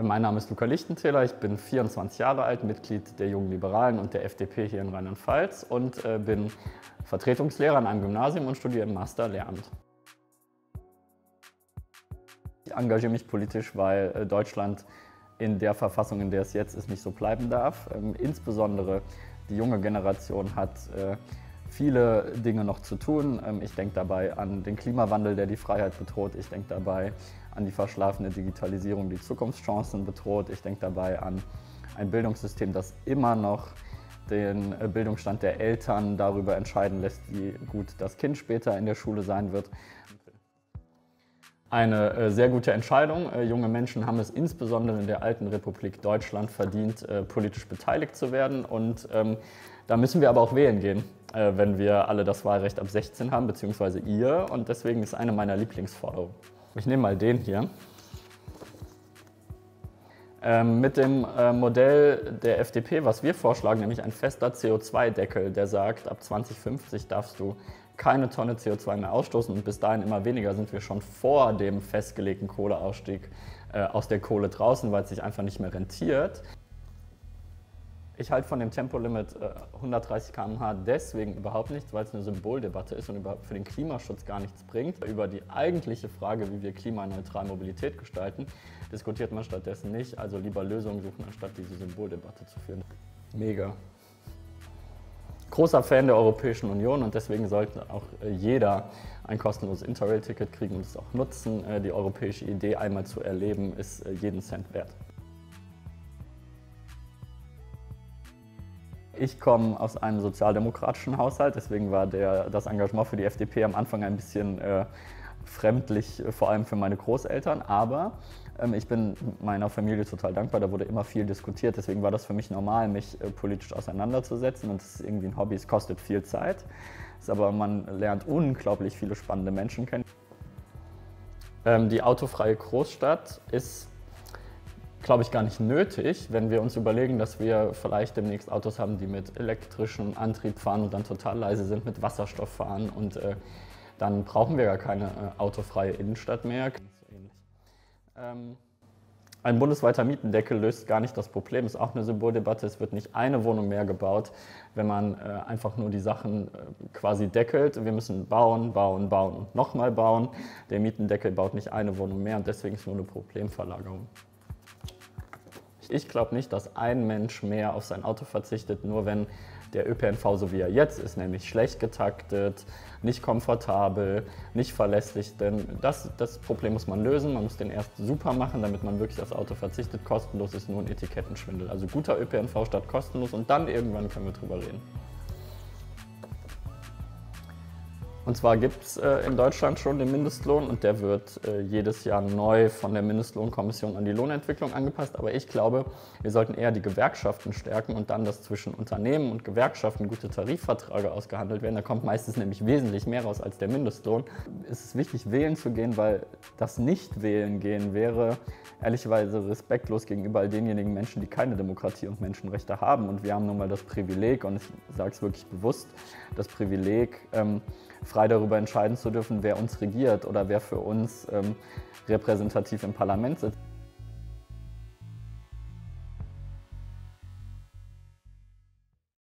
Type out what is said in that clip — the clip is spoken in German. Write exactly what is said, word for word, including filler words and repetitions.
Mein Name ist Luca Lichtentäler, ich bin vierundzwanzig Jahre alt, Mitglied der Jungen Liberalen und der F D P hier in Rheinland-Pfalz und äh, bin Vertretungslehrer an einem Gymnasium und studiere im Master Lehramt. Ich engagiere mich politisch, weil äh, Deutschland in der Verfassung, in der es jetzt ist, nicht so bleiben darf. Ähm, insbesondere die junge Generation hat äh, viele Dinge noch zu tun. Ich denke dabei an den Klimawandel, der die Freiheit bedroht. Ich denke dabei an die verschlafene Digitalisierung, die Zukunftschancen bedroht. Ich denke dabei an ein Bildungssystem, das immer noch den Bildungsstand der Eltern darüber entscheiden lässt, wie gut das Kind später in der Schule sein wird. Eine sehr gute Entscheidung. Junge Menschen haben es insbesondere in der alten Republik Deutschland verdient, politisch beteiligt zu werden. Und ähm, da müssen wir aber auch wählen gehen, äh, wenn wir alle das Wahlrecht ab sechzehn haben, beziehungsweise ihr. Und deswegen ist eine meiner Lieblingsforderungen. Ich nehme mal den hier. Ähm, mit dem äh, Modell der F D P, was wir vorschlagen, nämlich ein fester C O zwei Deckel, der sagt, ab zwanzig fünfzig darfst du keine Tonne C O zwei mehr ausstoßen und bis dahin immer weniger, sind wir schon vor dem festgelegten Kohleausstieg äh, aus der Kohle draußen, weil es sich einfach nicht mehr rentiert. Ich halte von dem Tempolimit äh, hundertdreißig Kilometer pro Stunde deswegen überhaupt nichts, weil es eine Symboldebatte ist und überhaupt für den Klimaschutz gar nichts bringt. Über die eigentliche Frage, wie wir klimaneutrale Mobilität gestalten, diskutiert man stattdessen nicht. Also lieber Lösungen suchen, anstatt diese Symboldebatte zu führen. Mega. Großer Fan der Europäischen Union und deswegen sollte auch jeder ein kostenloses Interrail-Ticket kriegen und es auch nutzen. Die europäische Idee einmal zu erleben, ist jeden Cent wert. Ich komme aus einem sozialdemokratischen Haushalt, deswegen war der, das Engagement für die F D P am Anfang ein bisschen äh, fremdlich, vor allem für meine Großeltern, aber ähm, ich bin meiner Familie total dankbar, da wurde immer viel diskutiert, deswegen war das für mich normal, mich äh, politisch auseinanderzusetzen und es ist irgendwie ein Hobby, es kostet viel Zeit, ist aber man lernt unglaublich viele spannende Menschen kennen. Ähm, die autofreie Großstadt ist, glaube ich, gar nicht nötig, wenn wir uns überlegen, dass wir vielleicht demnächst Autos haben, die mit elektrischem Antrieb fahren und dann total leise sind, mit Wasserstoff fahren und äh, dann brauchen wir gar keine äh, autofreie Innenstadt mehr. Ähm, ein bundesweiter Mietendeckel löst gar nicht das Problem, ist auch eine Symboldebatte. Es wird nicht eine Wohnung mehr gebaut, wenn man äh, einfach nur die Sachen äh, quasi deckelt. Wir müssen bauen, bauen, bauen und nochmal bauen. Der Mietendeckel baut nicht eine Wohnung mehr und deswegen ist nur eine Problemverlagerung. Ich glaube nicht, dass ein Mensch mehr auf sein Auto verzichtet, nur wenn der Ö P N V so wie er jetzt ist, nämlich schlecht getaktet, nicht komfortabel, nicht verlässlich. Denn das, das Problem muss man lösen. Man muss den erst super machen, damit man wirklich aufs Auto verzichtet. Kostenlos ist nur ein Etikettenschwindel. Also guter Ö P N V statt kostenlos und dann irgendwann können wir drüber reden. Und zwar gibt es äh, in Deutschland schon den Mindestlohn und der wird äh, jedes Jahr neu von der Mindestlohnkommission an die Lohnentwicklung angepasst. Aber ich glaube, wir sollten eher die Gewerkschaften stärken und dann, dass zwischen Unternehmen und Gewerkschaften gute Tarifverträge ausgehandelt werden. Da kommt meistens nämlich wesentlich mehr raus als der Mindestlohn. Es ist wichtig, wählen zu gehen, weil das Nicht-Wählen gehen wäre ehrlicherweise respektlos gegenüber all denjenigen Menschen, die keine Demokratie und Menschenrechte haben. Und wir haben nun mal das Privileg, und ich sage es wirklich bewusst, das Privileg, ähm, frei darüber entscheiden zu dürfen, wer uns regiert oder wer für uns ähm, repräsentativ im Parlament sitzt.